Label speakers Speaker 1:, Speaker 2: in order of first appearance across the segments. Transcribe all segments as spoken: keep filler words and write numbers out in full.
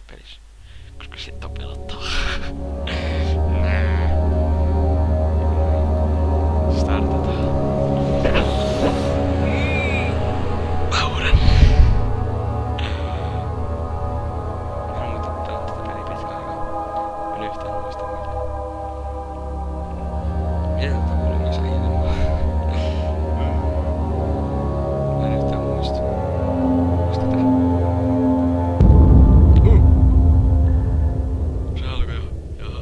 Speaker 1: pelissä. Koska sitten pelottaa. Startataan. Lauren. Mä en muuten pelaa tätä peliä pitkä aikaa. Mä en yhtään muista mitä. Miten tätä volyymiä saa ilmaa? Mä en yhtään muista. Muista tätä. Uh! Se alkoi jo. Jaha.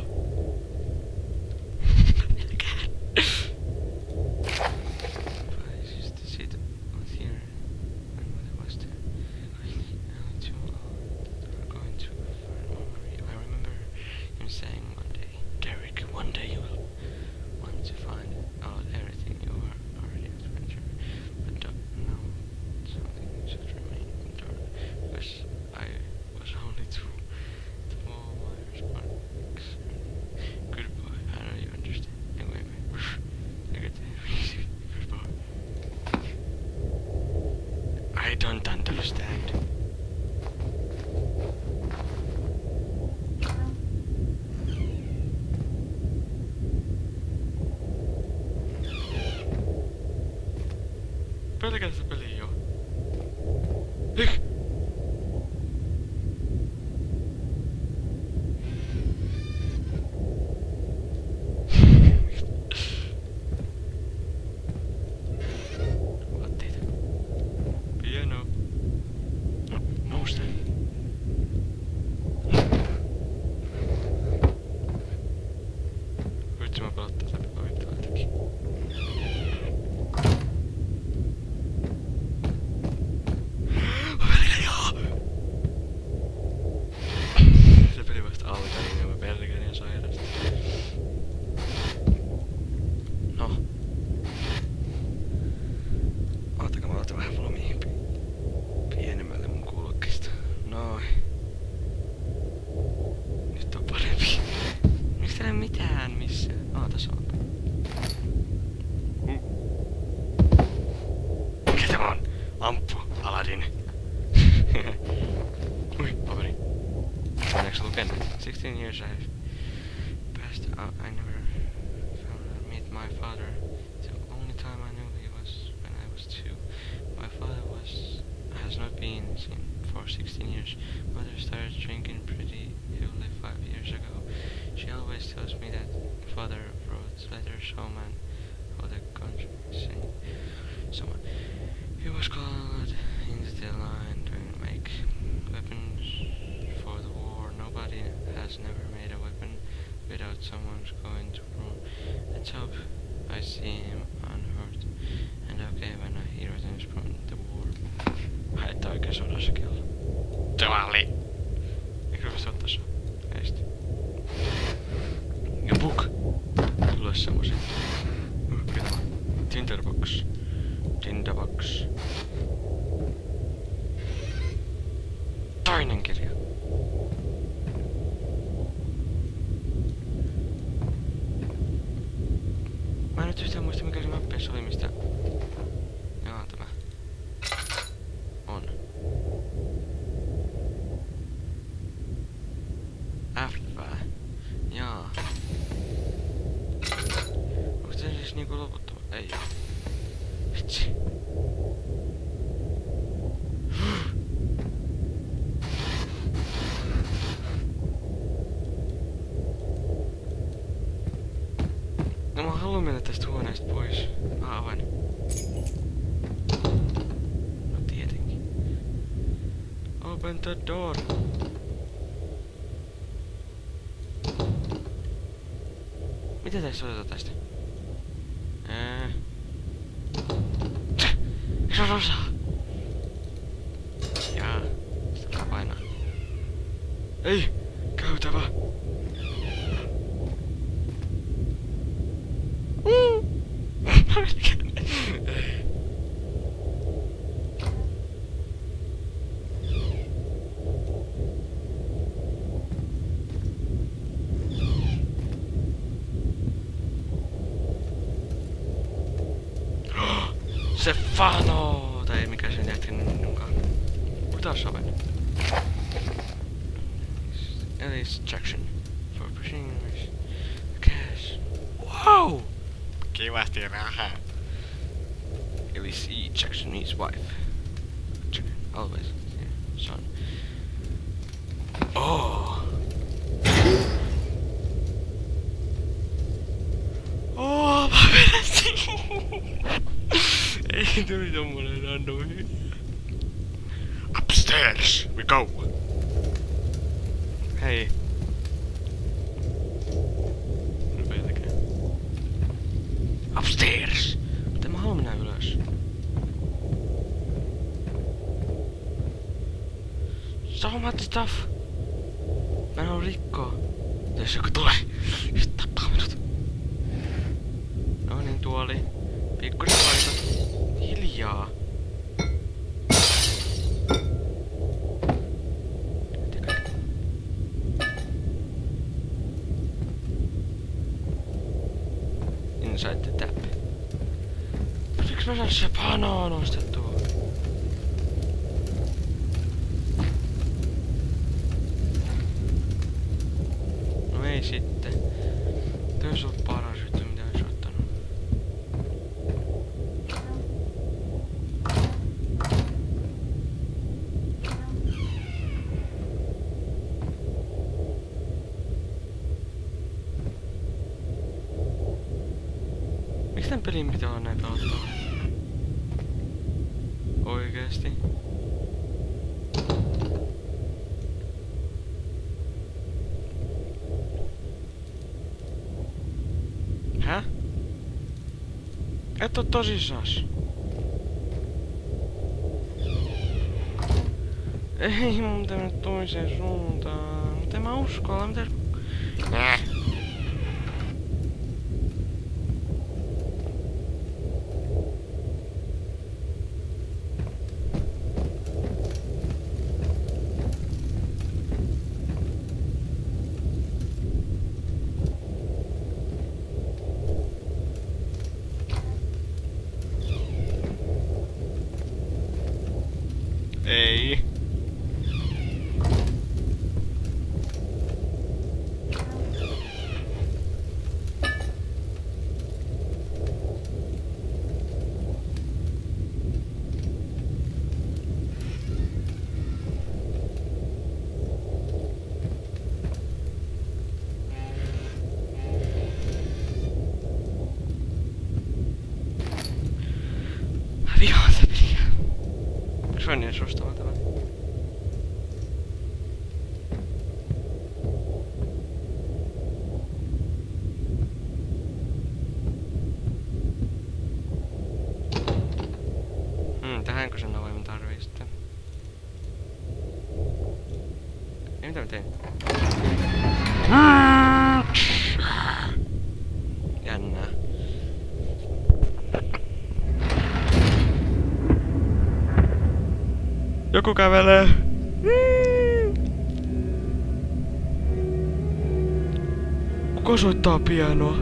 Speaker 1: I don't understand. Pelkää se peli jo. Hih! Vaatteita. Piano. No, nousta. Vitsi mä pelottaa sitä pikoittaa jotenkin. Se peli vasta alkaa, niin mä pelkään ihan sairasta. No. Ootaka mä otan vähän volumia pienemmälle mun kuulokkeesta. Noin. Nyt on parempi. Miksi täällä ei mitään missään? Aa, tässä on. Uh. Mikä tämä on? Lamppu, Aladdin. Ui, paperi. Onneksi lukenut. sixteen years I've passed out. I never found out meet my father. The only time I knew he was when I was two. My father was has not been seen for sixteen years. Mother started drinking pretty heavily five years ago. She always tells me that father wrote letters home and how the country sing someone. He was called into the line to make weapons for the war. Nobody has never made a weapon without someone's going to room. Let's hope I see him unhurt and okay when he returns from the war. Haittaa oikein sodassa kello. Tavalli! Eikö se ottaa se? Heistä. Ja book! Tulee semmosia. Mitä? Tinderbox. Tinderbox. Toinen kirja. Mä en nyt yhtään muista mikä se mappeissa oli mistä... Jaa, tämä. On. F. Jaa. Onko se siis niinku loputtava? Ei oo. Vitsi. No mä haluan mennä tästä huoneesta pois. Mä avaan. No tietenkin. Open the door. Mitä tässä otetaan tästä? Ää... Miks on osaa? Jaa. Sitä pitää painaa. Ei! Käytävä! Ei. Stefano! Tai mikä sen jätken onkaan. Kutas oven? Ellie's Jackson for pushing the cash. Wow! Kivasti rahaa. Ellie's E. Jackson, his wife. Jackson, always. Yeah, son. Oh! Oh, mä vedäsin! Ei tuli tommonen random. Upstairs we go! Hei. Rupeetakään. Upstairs! Mutta mä haluan mennä ylös. So much stuff! Mä en halua rikkoa. Jos joku tulee, sit tappaa minut. No niin, tuoli. Pikkuset paikat. Hiljaa. Inside the tap. Pitäisikö mä saada se panoa nostettua? No ei sitten. Toi olisi ollut paras juttu, mitä olisi ottanut. Miksi tän pelin pitää olla näin pelottavaa? Oikeesti? Häh? Et oo tosissas? Ei mun pitää mennä toiseen suuntaan. Miten mä uskalla? Mitä? Äh. Ei. Vihaan sitä peliä. Se on niin sustavalta vai? Hmm, tähänkö sen avaimen tarvii sitten? Ei mitä mä tein? Jännää. Joku kävelee. Kuka soittaa pianoa?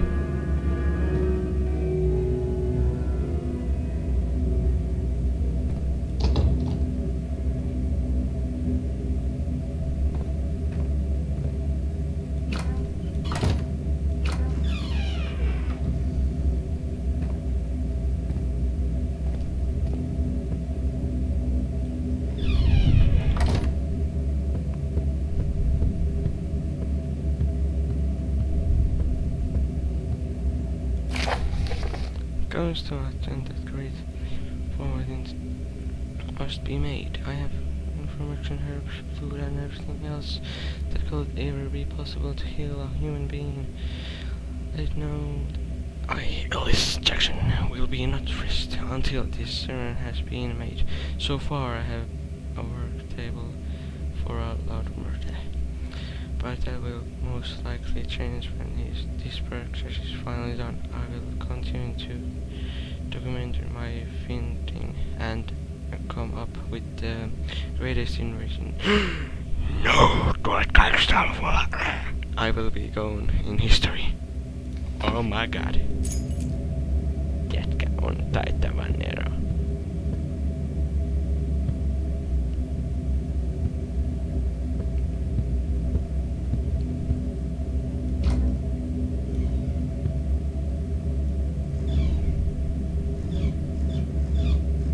Speaker 1: Goes to attend that great forwarding must be made. I have information, herbs, food and everything else that could ever be possible to heal a human being. Let it know I, Ellis Jackson, will be not rest until this sermon has been made. So far I have a work table for a loud murder. But that will most likely change when his, this practice is finally done. I will continue to document my thinking and come up with the greatest innovation. No, God, I will be gone in history. Oh my god. Jätkä on taitavan ero.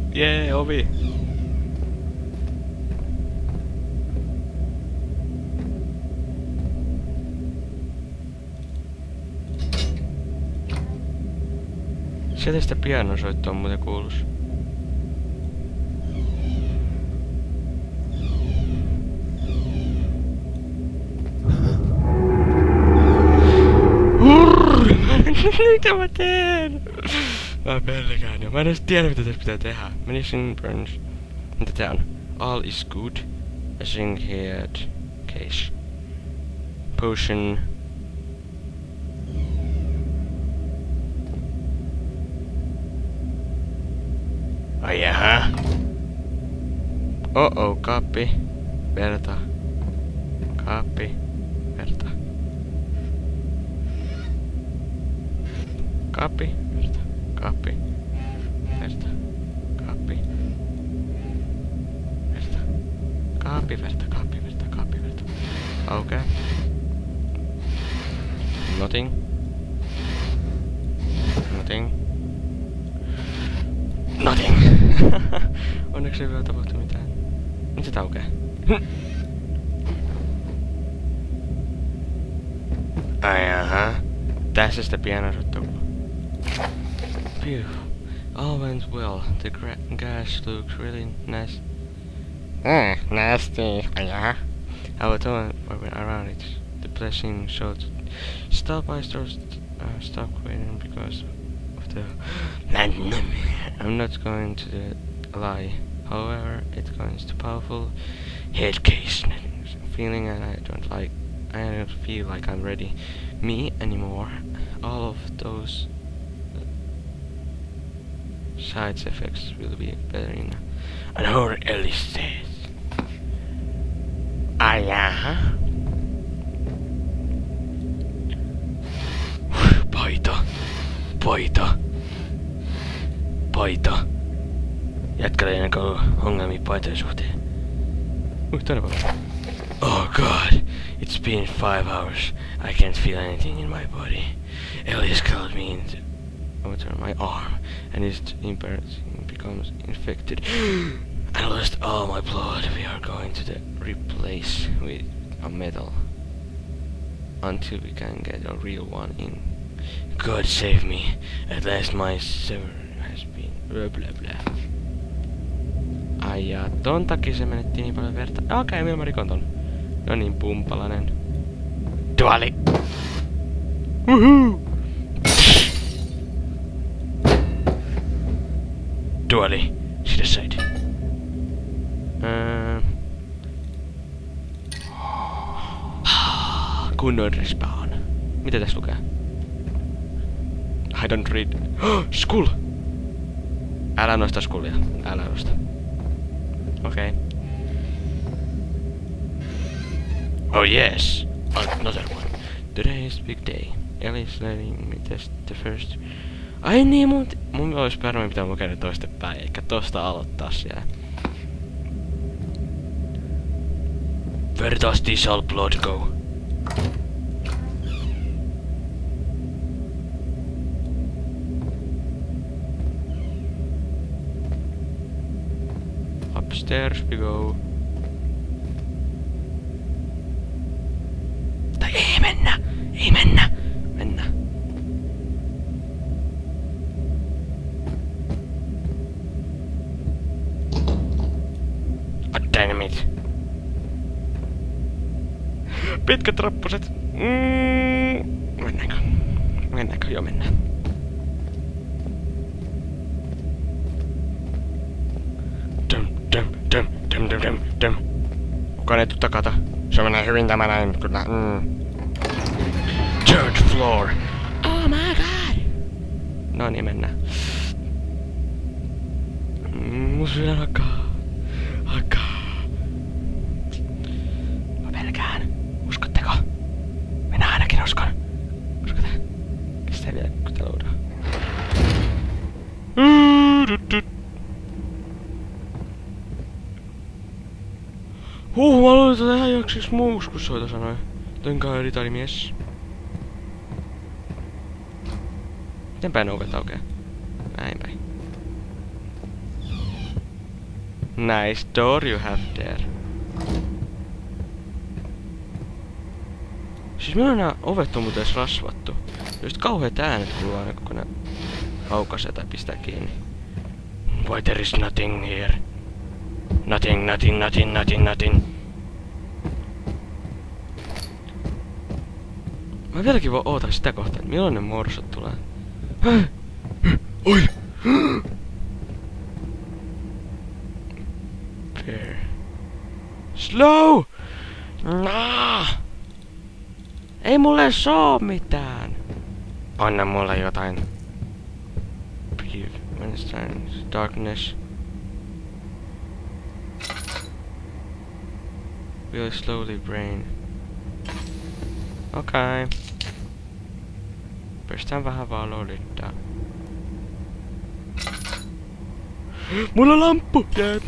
Speaker 1: Jee, ovi! Sieltä sitä pianosoittoa muuten kuulus. Mitä mä teen? Mä pelkään jo. Mä en edes tiedä mitä tässä pitää tehdä. Medicine burns. Mitä tää on? All is good. A zinc head case. Potion. Ai jaha. Oh oh, kaappi. Verta. Kaappi. Verta. Kaappi. Verta. Kaappi. Verta. Kaappi. Verta. Kaappi, verta, kaappi, verta, kaappi, verta. Okay. Nothing. Nothing. Nothing. Onneksi ei vielä tapahtu mitään. Nyt se taukee. Ai aha. Tässä sitä pianosoittoa. Phew. All went well. The gas looks really nice. Ah, nasty. Yeah. I was told when around it. The blessing showed. Stop my stores. Uh, stop waiting because of the. I'm not going to the lie. However, it goes to powerful head case feeling, and I don't like. I don't feel like I'm ready. Me anymore. All of those side effects will be better in an hour early stage. Ah, jaha. Paita. Paita. Paita. Jätkällä ei näkö ongelmia paitojen suhteen. Ui, toinen paita. Oh god. It's been five hours. I can't feel anything in my body. Elias called me into over my arm, and his imperishing becomes infected. I lost all my blood. We are going to the replace with a metal until we can get a real one in. God save me. At last my sever has been blah blah blah. Ai jaa, ton takia se menetti niin paljon verta. Okei, okay, millä mä rikon ton? No niin, pumpalainen. Duali! Woohoo! Duali, sitä side. Öö... Kunnon respawn. Mitä tässä lukee? I don't read. Skull! Älä nosta skullia. Älä nosta. Okei. Okay. Oh yes! Another one. Today is big day. Ellie's letting me test the first. Ai niin, mun, mun olisi paremmin pitää mun käydä toistepäin, eikä tosta aloittaa siellä. Where does this all blood go? Upstairs we go. Tai ei mennä! Ei mennä! Mennä. Oh, damn it. Pitkät rappuset. Mm. Mennäänkö? Mennäänkö? Joo, mennään. Dum, dum, dum, dum, dum, dum, dum. Kukaan ei tuu takata. Se menee hyvin tämä näin, kyllä. Mm. Third floor. Oh my god. No niin, mennään. Mm, mun sydän hakkaa. Hakkaa. Mä pelkään. Uskotteko? Minä ainakin uskon. Uskotte? Kestää vielä, kun tää loudaa. Huh, mä luulen, että tähän jaksis muuks, kun soita sanoi. Tönkaan ritarimies. Miten päin ovet aukeaa? Näin päin. Nice door you have there. Siis milloin nää ovet on muuten edes rasvattu? Just kauheat äänet kuuluu aina kun ne aukaisee tai pistää kiinni. Why there is nothing here? Nothing, nothing, nothing, nothing, nothing. Mä vieläkin vaan ootan sitä kohtaa, että milloin ne morsot tulee. Oi! Bear. Slow! Nah! Ei mulle edes oo mitään. Anna mulle jotain. Breathe. When it's time. Darkness. Really slowly brain. Okei. Okay. Pistään vähän valolittaa. Mulla on lamppu! Jep.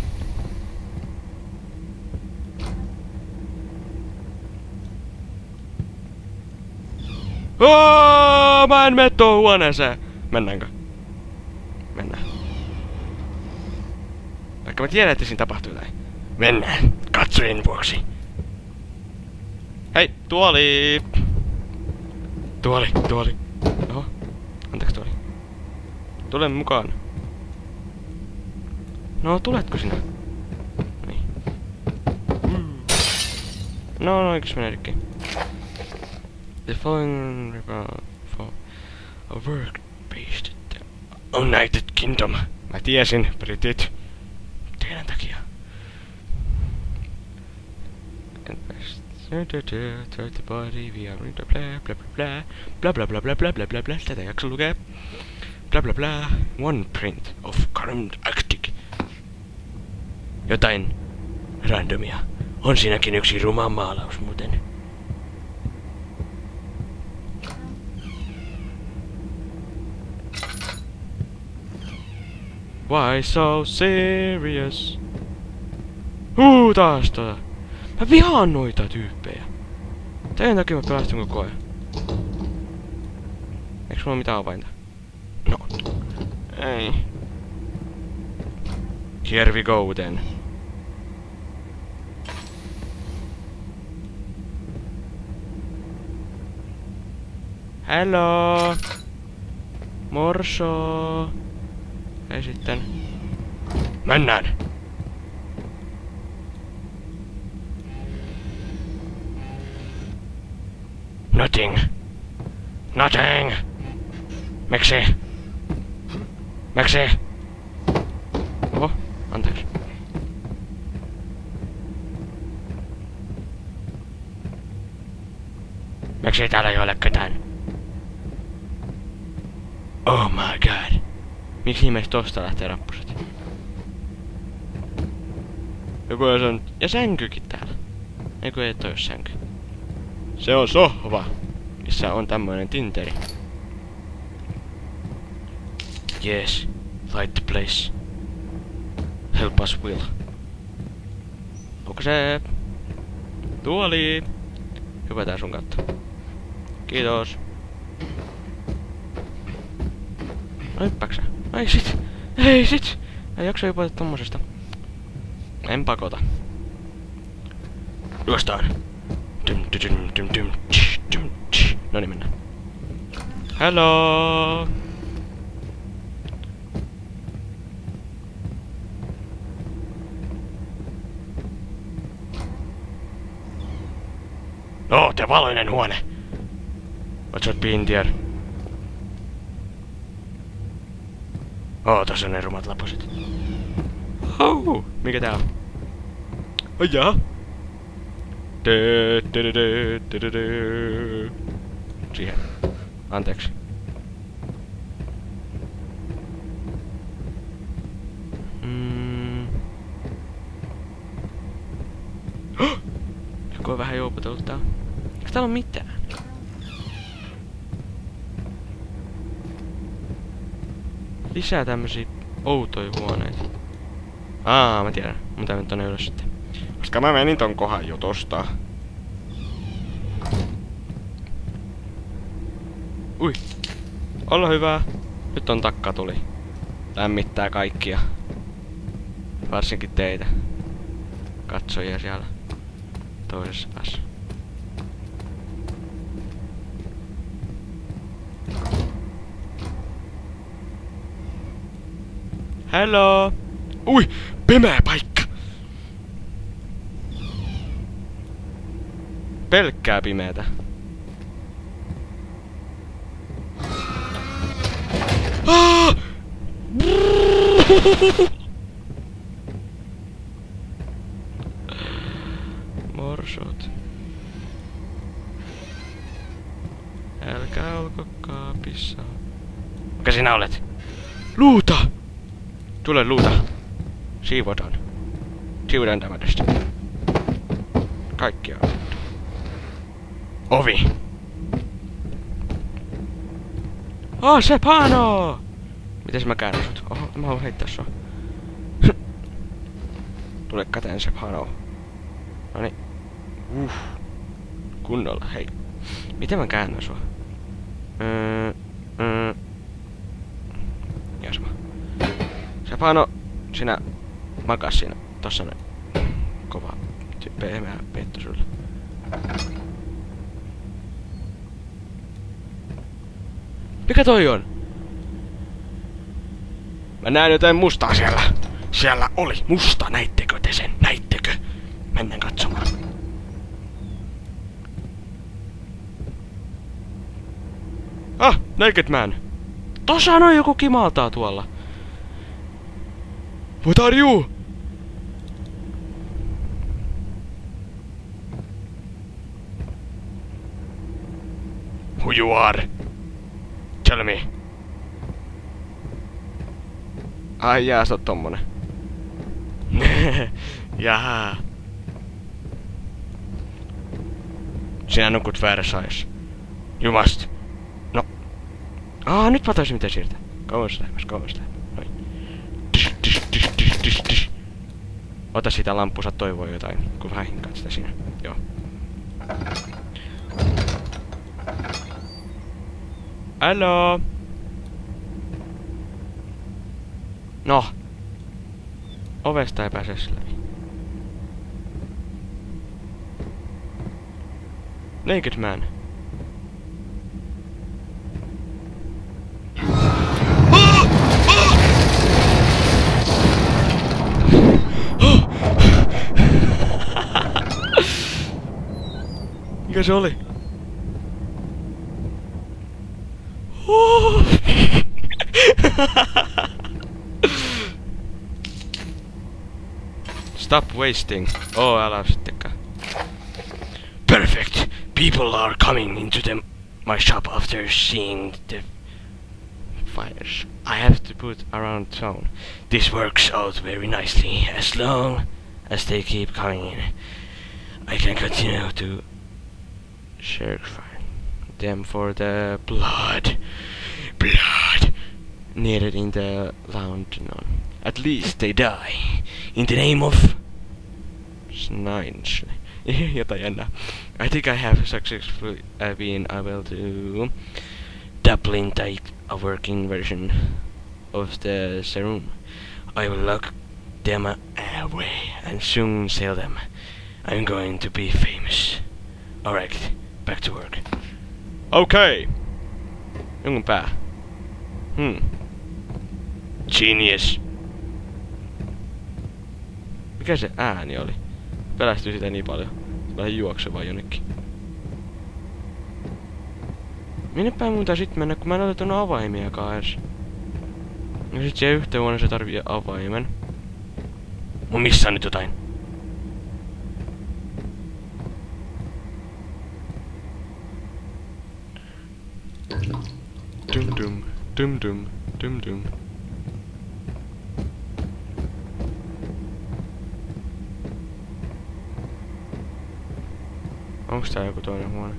Speaker 1: Oh, mä en mene tuohon huoneeseen. Mennäänkö? Mennään. Vaikka mä tiedän, että siinä tapahtuu jotain. Mennään. Katsojien vuoksi. Hei, tuoli! Tuoli, tuoli. Oho. Anteeksi tuoli. Tule mukaan. No, tuletko sinä? Niin. No, no, eikös mene rikki? The following for a work based United Kingdom. Mä tiesin, Britit. Teidän takia. Third body, we are in the blah blah blah blah blah blah blah blah blah blah. Tätä jakso lukee. Blah blah blah. One print of current Arctic. Jotain randomia. On siinäkin yksi ruma maalaus muuten. Why so serious? Huu taas tota. Mä vihaan noita tyyppejä. Teidän takia mä pelastun koko ajan. Eiks mulla mitään avainta? No. Ei. Here we go then. Hello. Morso. Ei sitten. Mennään! Nothing. Nothing! Miksi? Miksi? Oho, anteeksi. Miksi täällä ei ole ketään? Oh my god. Miksi ihmeessä tosta lähtee rappuset? Joku on... Ja sänkykin täällä. Eiku ei toi oo sänky. Se on sohva, missä on tämmönen tinteri. Yes, light the place. Help us will. Onko se... Tuoli! Hypätään sun kautta. Kiitos. No hyppääksä? Ei sit! Ei sit! Ei jaksa hypätä tommosesta. En pakota. Juostaan! Dum dum dum dum dum tsch, dum tsch. Noniin mennään. Hello! Oh, te valoinen huone! What's up in there? Oh, tossa on ne rumat lapuset. Oh, mikä tää on? Ai jaa! Siihen. Anteeksi. Mm. Joku on vähän joupotellut täällä. Eikö täällä ole mitään? Lisää tämmösiä outoja huoneita. Aa, mä tiedän. Mun tää meni tonne ylös sitten. Koska mä menin ton kohan jo tosta. Ui. Olla hyvä. Nyt on takka tuli. Lämmittää kaikkia. Varsinkin teitä. Katsojia siellä toisessa päässä. Hello! Ui! Pimeä paikka! Pelkkää pimeätä. Ah! Morsot. Älkää olko kaapissa. Mikä sinä olet? Luuta! Tule luuta. Siivotaan. Siivotaan tämä tästä. Kaikkia. Ovi. Oh, Sepano! Mites mä käännän sut? Oho, mä haluan heittää sua. Tule käteen, Sepano. Noniin. Uh. Kunnolla, hei. Miten mä käännän sua? Öö... Öö... Ja sama. Sepano, sinä makas siinä. Tossa ne. Kova. Pehmeä petto sulle. Mikä toi on? Mä näen jotain mustaa siellä. Siellä oli musta. Näittekö te sen? Näittekö? Mennään katsomaan. Ah! Naked Man! Tossa on joku kimaltaa tuolla. What are you? Who you are? Tell me. Ai jaa, sä oot tommonen. Jaha. Sinä nukut väärässä ajassa. You must. No. Aa, nyt mä taisin mitä siirtää. Kauas lähemmäs, kauas lähemmäs. Noin. Tish, tish, tish, tish, tish, tish. Ota sitä lampua, sä toivoo jotain. Kun vähän hinkaat sitä siinä. Joo. Halo. No. Ovesta ei pääse läpi. Naked Man. Mikä se oli? Stop wasting. Oh, älä sittenkään. Perfect. People are coming into the, my shop after seeing the fires. I have to put around town. This works out very nicely. As long as they keep coming in, I can continue to search them for the blood. Blood needed in the London. At least they die. In the name of Snidely. Jotain jännää. I think I have successfully uh, been able to Dublin take a working version of the serum. I will lock them away and soon sell them. I'm going to be famous. Alright, back to work. Okay. Jonkun pää. Hmm. Genius. Mikä se ääni oli? Pelästyi sitä niin paljon. Se vähän juoksevaa jonnekin. Minne päin mun sit mennä, kun mä en ole tuonut avaimiakaan edes. No sit se yhteen huoneeseen tarvii avaimen. Mun missä on nyt jotain? Dum dum, dum dum, dum dum. Onks tää joku toinen huone?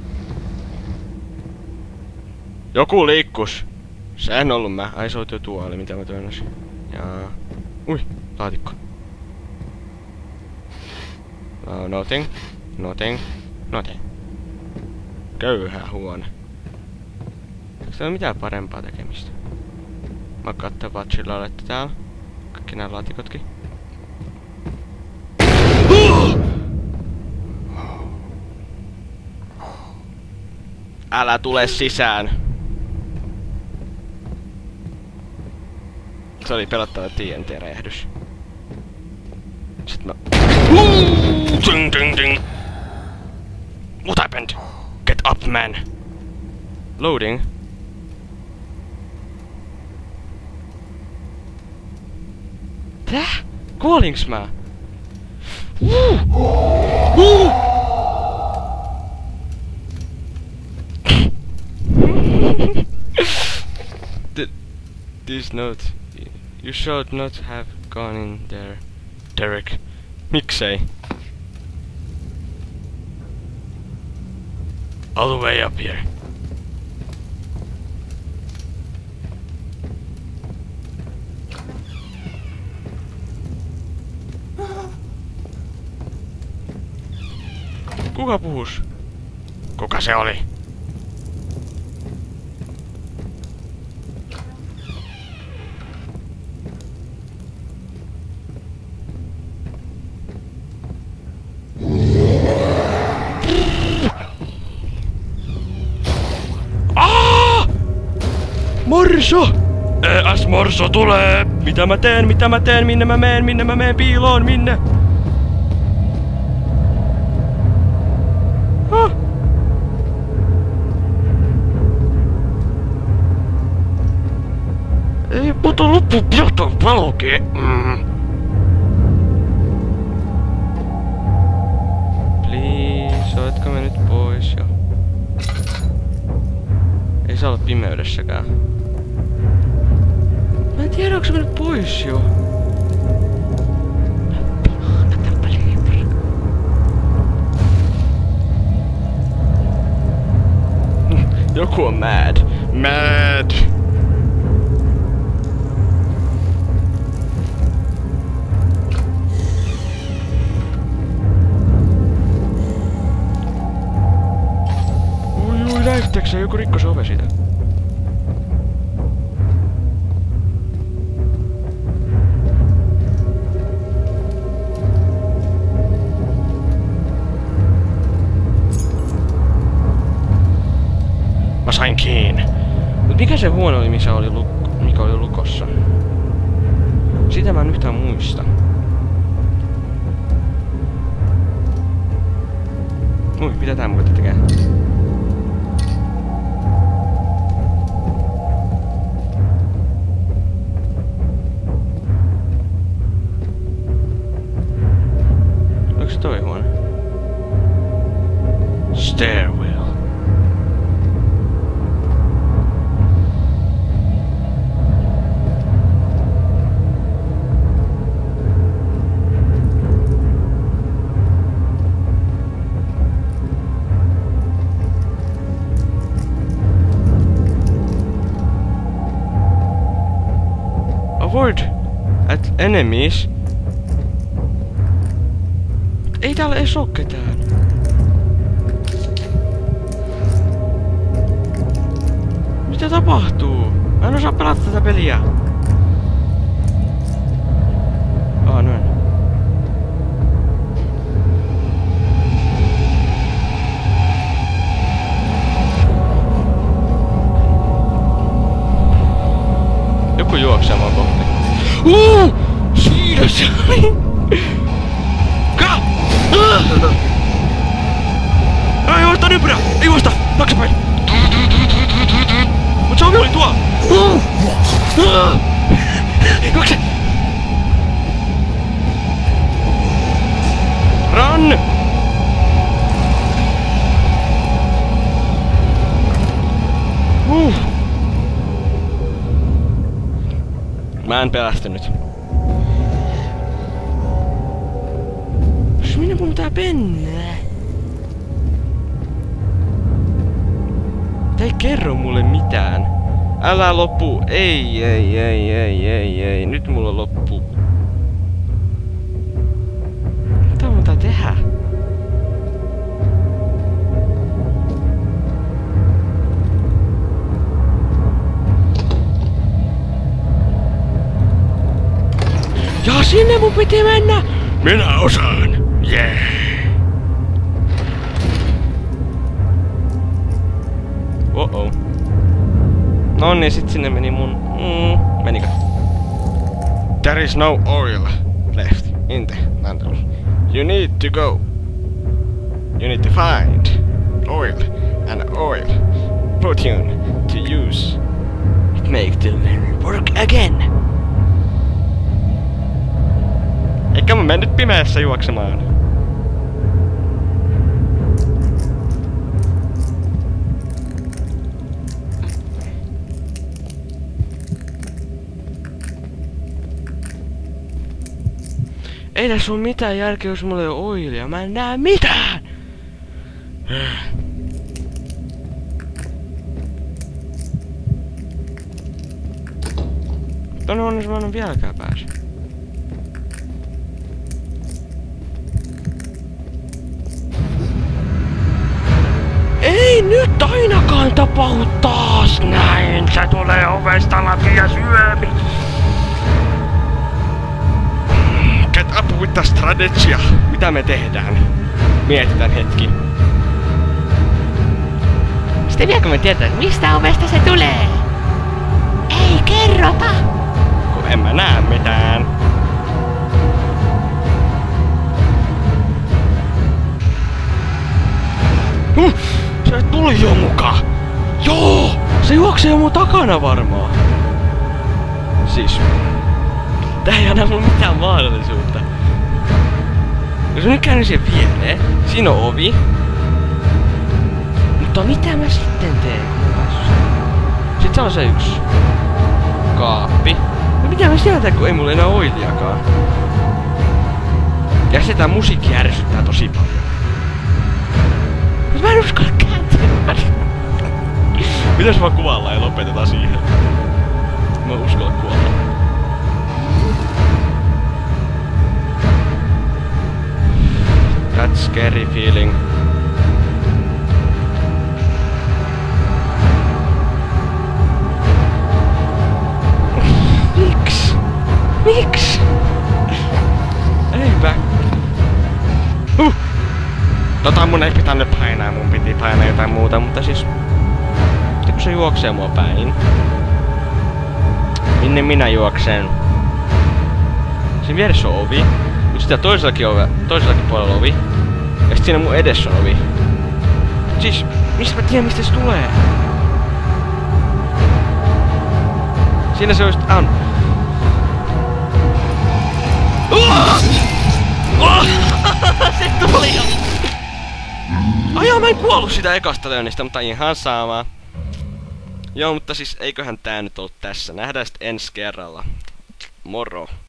Speaker 1: Joku liikkus! Se en ollut mä. Ai se oot jo tuoli, mitä mä työnnäsin. Jaa. Ui, laatikko. No, nothing. Nothing. Nothing. Köyhä huone. Eikö tää ole mitään parempaa tekemistä? Mä katson vatchilla olette täällä. Kaikki nää laatikotkin.
Speaker 2: Älä tule sisään. Se oli pelottava T N T-räjähdys. Sitten mä... Ding, ding, ding. What happened? Get up, man. Loading. Täh? Kuolinks mä? Uh! Uh! This note. You should not have gone in there, Derek. Miksei? All the way up here. Kuka puhus? Kuka se oli? Morso! E S Morso tulee! Mitä mä teen? Mitä mä teen? Minne mä meen? Minne mä meen? Piiloon? Minne? Huh? Ei puto loppu piota valoke. Mm. Please, oletko me nyt pois jo? Ei saa olla pimeydessäkään. Mä en tiedä, onko se mennyt pois jo. Joku on mad. Mad! Ui ui, näyttääkö se? Joku rikkoi se ove siitä. Mä sain kiinni. Mut mikä se huone oli, missä oli luk- mikä oli lukossa? Sitä mä en yhtään muista. Ui, mitä tää muuten tekee? Oliko se toi huone? Stairwell. Avoid at enemies. Ei täällä edes oo ketään. Mitä tapahtuu? Mä en osaa pelata tätä peliä. Ah, noin. Joku juoksee mua kohti. Uh! Siinä se oli! Ka! Ei juosta nypyrä! Ei juosta! Taksapäin! Mut se ovi oli tuolla! Juokse! Run! Uh! Mä en pelästynyt. Minne mun pitää mennä? Tää ei kerro mulle mitään. Älä loppu. Ei, ei, ei, ei, ei, ei. Nyt mulla loppuu. Mitä mun pitää tehdä? Ja sinne mun piti mennä! Minä osaan! Yeah! ton, niin sit sinne meni mun... Mm, menikö? There is no oil left in the mantle. You need to go. You need to find oil and oil protein to use. Make the work again. Eikä mä mennyt pimeässä juoksemaan. Ei tässä oo mitään järkeä, jos mulla ei oo oilia. Mä en näe mitään! Tonne onneksi mä en oo vieläkään päässyt. Ei nyt ainakaan tapahdu taas näin! Se tulee ovesta läpi ja syömi! Get up with the strategy! Mitä me tehdään? Mietitään hetki. Sitten vieläkö me tietää, mistä ovesta se tulee? Ei kerrota! Kun en mä näe mitään. Huh, se tuli jo muka! Joo! Se juoksee mun takana varmaan. Siis... Tää ei anna mulle mitään mahdollisuutta. Jos mä nyt käännyn siihen viereen, siinä on ovi. Mutta mitä mä sitten teen, kun mä päässyt? Sitten se on se yksi kaappi. No mitä mä siellä teen, kun ei mulla enää oiliakaan? Ja se tää musiikki ärsyttää tosi paljon. Mut mä en uskalla kääntyä. Mitäs vaan kuvaillaan ja lopetetaan siihen? Mä en uskalla kuolla. That scary feeling. Miks? Miks? Eipä. Huh! Tota mun ei pitänyt painaa, mun piti painaa jotain muuta, mutta siis... Sitten kun se juoksee mua päin... Minne minä juoksen? Siinä vieressä on ovi. Nyt sitä toisellakin, ove, toisellakin puolella ovi. Ja sit siinä mun edessä on ovi. Siis, mistä mä tiedän mistä se tulee? Siinä se just on. Se tuli jo! Ajaa, mä en kuollut sitä ekasta löönnistä, mutta ihan sama. Joo, mutta siis eiköhän tää nyt ollut tässä. Nähdään sit ensi kerralla. Moro!